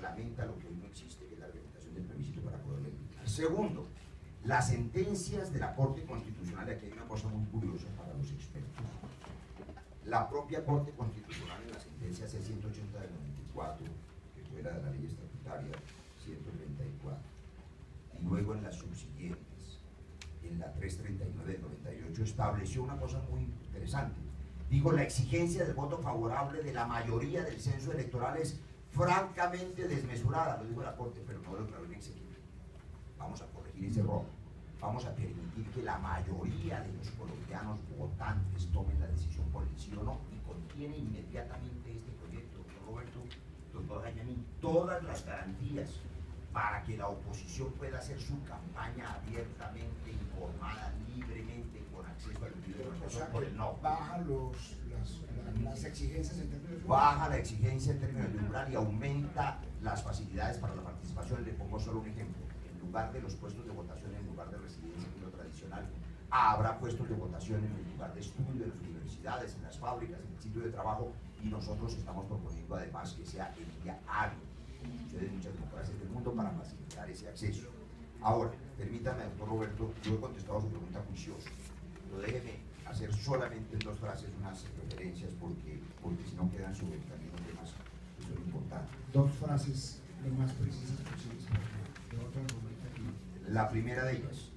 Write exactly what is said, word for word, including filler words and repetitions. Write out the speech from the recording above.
reglamenta lo que hoy no existe, que es la reglamentación del plebiscito para poderlo implicar. Segundo, las sentencias de la Corte Constitucional, y aquí hay una cosa muy curiosa para los expertos. La propia Corte Constitucional en la sentencia C ciento ochenta del noventa y cuatro, que fue la de la ley estatutaria ciento treinta y cuatro, y luego en las subsiguientes, en la trescientos treinta y nueve del noventa y ocho, estableció una cosa muy interesante. Digo, la exigencia del voto favorable de la mayoría del censo electoral es francamente desmesurada, lo dijo la Corte, pero no lo declaró inexequible. Vamos a corregir ese error. Vamos a permitir que la mayoría de los colombianos votantes tomen la decisión por el sí o no, y contiene inmediatamente este proyecto, doctor Roberto, doctor Gañanín, todas las garantías para que la oposición pueda hacer su campaña abiertamente, informada, libremente, con acceso al libre o sea, por el no. Baja los, las, las, las exigencias en términos de Baja la exigencia en términos de umbral y aumenta las facilidades para la participación. Le pongo solo un ejemplo. En lugar de los puestos de votación, en lugar de residencia, en lo tradicional, habrá puestos de votación en el lugar de estudio, en las universidades, en las fábricas, en el sitio de trabajo, y nosotros estamos proponiendo además que sea el día hábil, como sucede en muchas democracias del mundo, para facilitar ese acceso. Ahora, permítame, doctor Roberto, yo he contestado su pregunta juiciosa, pero déjeme hacer solamente en dos frases unas referencias, porque, porque si no quedan sobre el camino temas que son importantes. Dos frases lo más precisas posibles para que de otra argumenta aquí. La primera de ellas,